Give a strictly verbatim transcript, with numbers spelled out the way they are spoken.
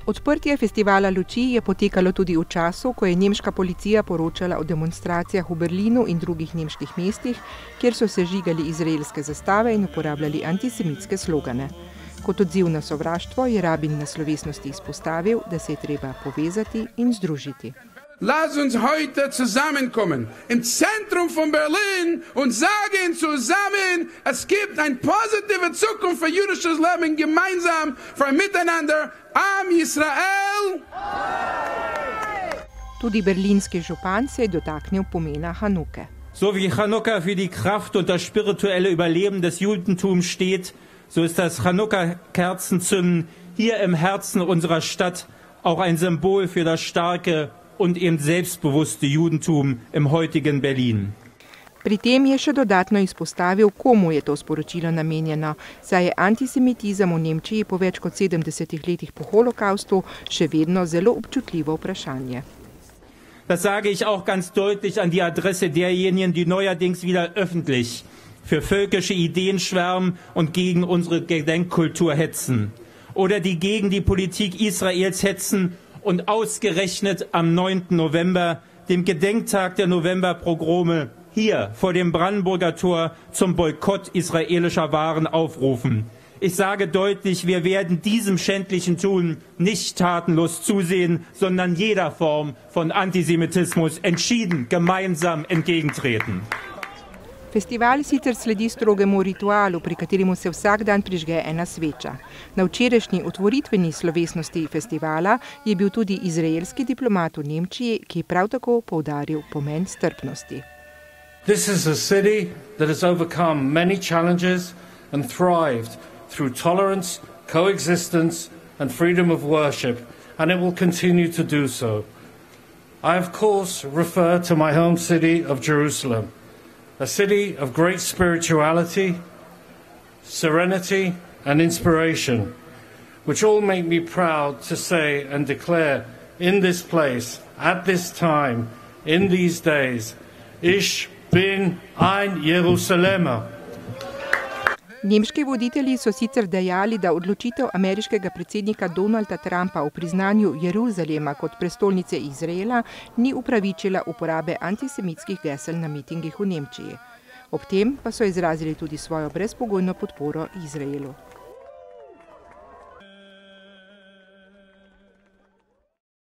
Odprtje festivala luči je potekalo tudi v času, ko je nemška policija poročala o demonstracijah v Berlinu in drugih nemških mestih, kjer so sežigali izraelske zastave in uporabljali antisemitske slogane. Kot odziv na sovraštvo je rabin na slovesnosti izpostavil, da se je treba povezati in združiti. Lass uns heute zusammenkommen im Zentrum von Berlin und sagen zusammen, es gibt eine positive Zukunft für jüdisches Leben gemeinsam für ein Miteinander am Israel. Tudi berlinski župan se je dotaknil pomena Hanuke. So wie Chanukka für die Kraft und das spirituelle Überleben des Judentums steht, so ist das Chanukka-Kerzenzünden hier im Herzen unserer Stadt auch ein Symbol für das starke und eben selbstbewusste Judentum im heutigen Berlin. Pri tem je še dodatno izpostavil, komu je to sporočilo namenjeno, saj je antisemitizem v Nemčiji po več kot sedemdesetih letih po holokaustu še vedno zelo občutljivo vprašanje. Das sage ich auch ganz deutlich an die Adresse derjenigen, die neuerdings wieder öffentlich für völkische Ideen schwärmen und gegen unsere Gedenkkultur hetzen. Oder die gegen die Politik Israels hetzen und ausgerechnet am neunten November, dem Gedenktag der Novemberpogrome, hier vor dem Brandenburger Tor zum Boykott israelischer Waren aufrufen. Ich sage deutlich, wir werden diesem schändlichen Tun nicht tatenlos zusehen, sondern jeder Form von Antisemitismus entschieden gemeinsam entgegentreten. Festival sicer sledi strogemu ritualu, pri kateremu se vsak dan prižge ena sveča. Na včerajšnji otvoritveni slovesnosti festivala je bil tudi izraelski diplomat v Nemčiji, ki je prav tako poudaril pomen strpnosti. This is a city that has overcome many challenges and thrived through tolerance, coexistence and freedom of worship, and it will continue to do so. I of course refer to my home city of Jerusalem. A city of great spirituality, serenity and inspiration, which all make me proud to say and declare in this place, at this time, in these days, Ich bin ein Jerusalemer. Nemški voditelji so sicer dejali, da odločitev ameriškega predsednika Donalda Trumpa o priznanju Jeruzalema kot prestolnice Izraela ni upravičila uporabe antisemitskih gesel na mitingih v Nemčiji. Ob tem pa so izrazili tudi svojo brezpogojno podporo Izraelu.